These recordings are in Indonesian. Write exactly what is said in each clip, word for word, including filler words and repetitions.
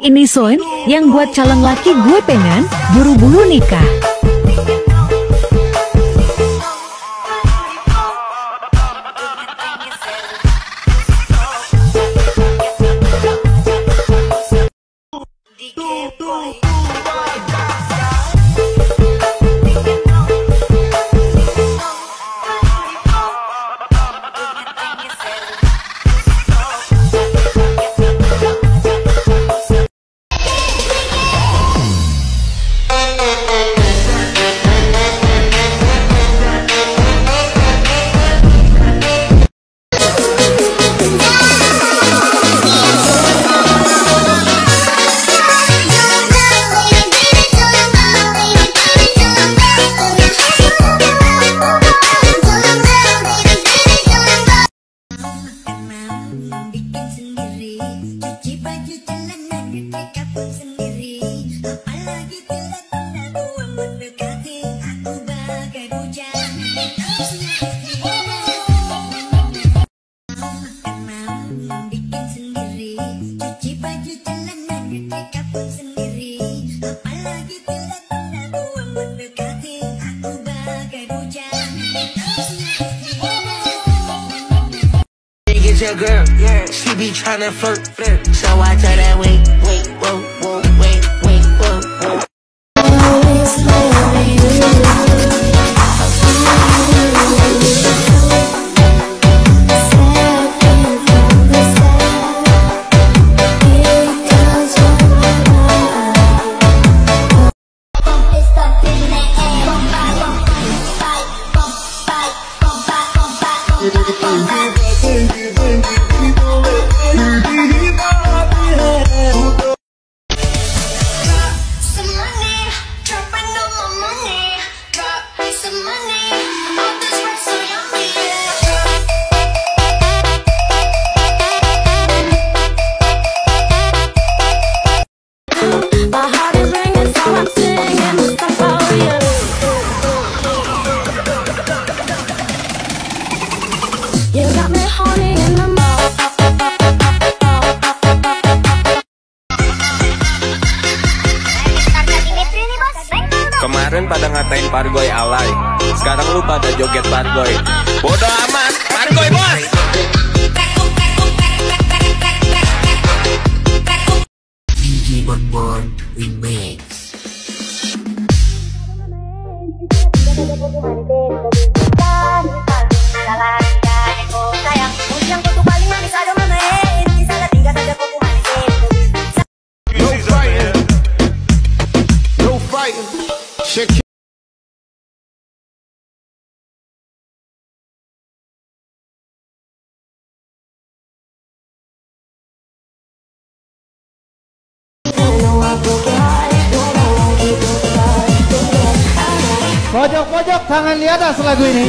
ini Soen, yang buat calon laki gue pengen buru-buru nikah. Your girl, yeah, she be tryna flirt, flirt. So I tell that wait, wait, whoa, whoa, wait, wait, whoa, whoa. Kemarin pada ngatain Pargoy alay, sekarang lu pada joget Pargoy. Bodoh amat, Pargoy bos. Gigi Bonbon Remix. No fighting, no fighting. Shake. Pojok-pojok tangan di atas lagu ini.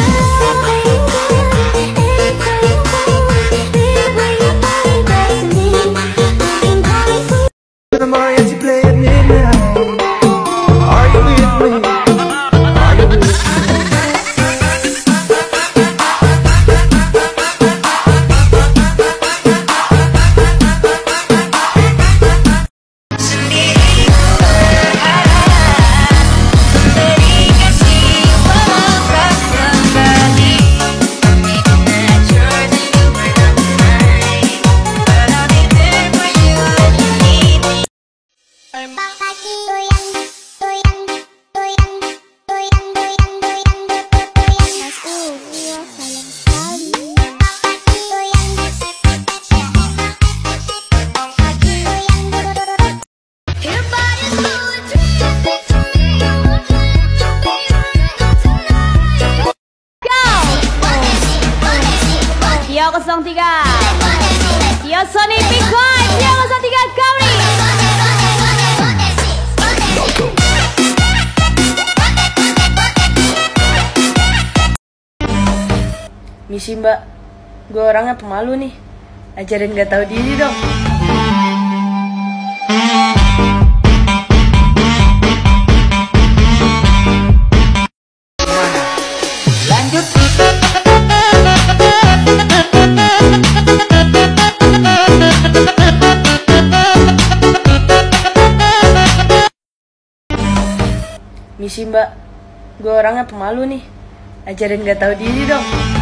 Tio nol tiga Tio Sony Picoy, Tio nol tiga Kauri. Misi mbak, gue orangnya pemalu nih. Ajarin gak tahu diri dong. Lanjut. Misi mbak, gue orangnya pemalu nih. Ajarin gak tahu diri dong.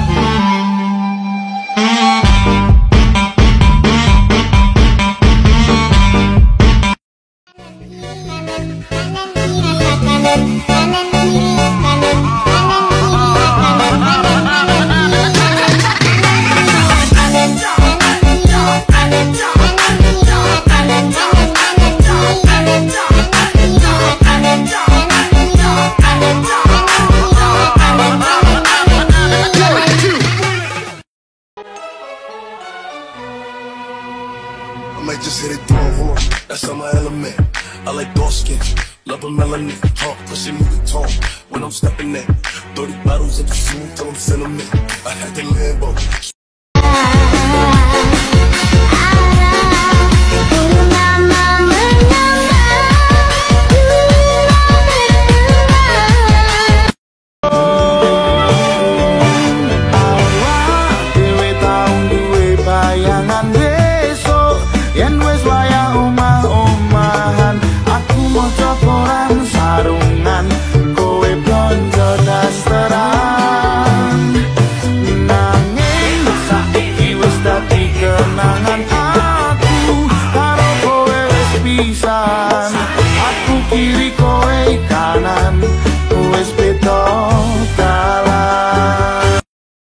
I might just hit it through a horn, that's on my element. I like dark skin, love a melanin. Talk, push it, move the tone when I'm stepping in. thirty bottles of the smooth, tell them sentiment. I had the Lambo. Aku kiri kowe kanan, wes beda dalan.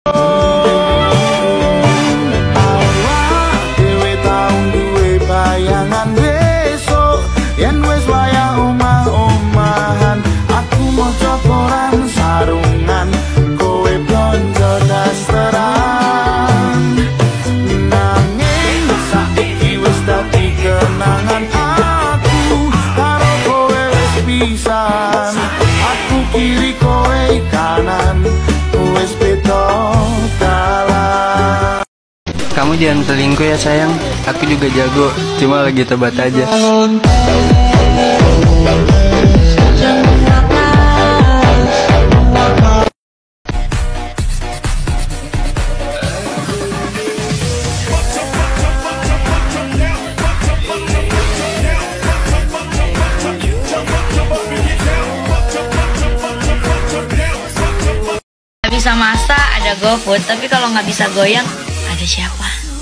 Awak dhewe tau duwe bayangan besok, yen wes wayah omah-omahan. Aku maca koran sarungan, kowe blonjo dasteran. Nanging saiki wes dadi kenangan. Aku kiri kowe kanan, wes beda dalan. Kamu jangan selingkuh ya sayang. Aku juga jago, cuma lagi tobat aja. Bisa masak ada GoFood, tapi kalau nggak bisa goyang ada siapa?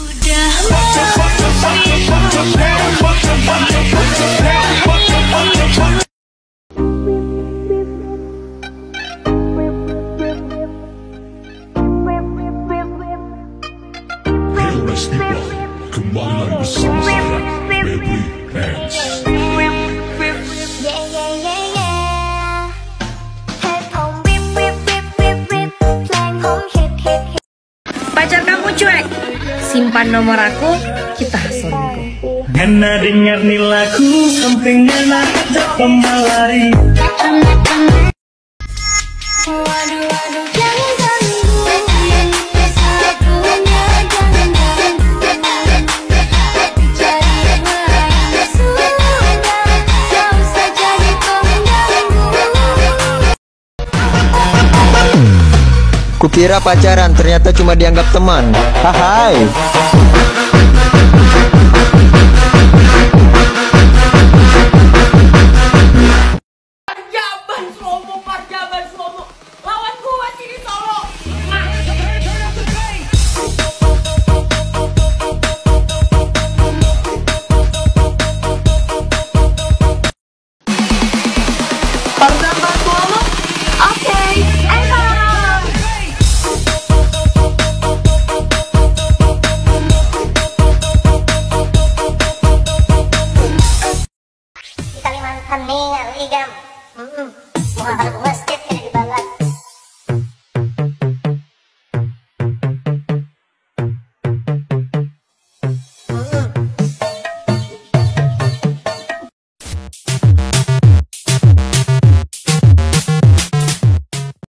Kembali lagi bersama saya, Baby Hands. Pacar kamu cuek, simpan nomor aku, kita selingkuh. Karena dengar nih lagu, samping enak ajak pemalari. Waduh, waduh, jangan ganggu, sakunya jangan ganggu. Cari yang lain sudah, gak usah jadi pengganggu. Kukira pacaran, ternyata cuma dianggap teman. Hai.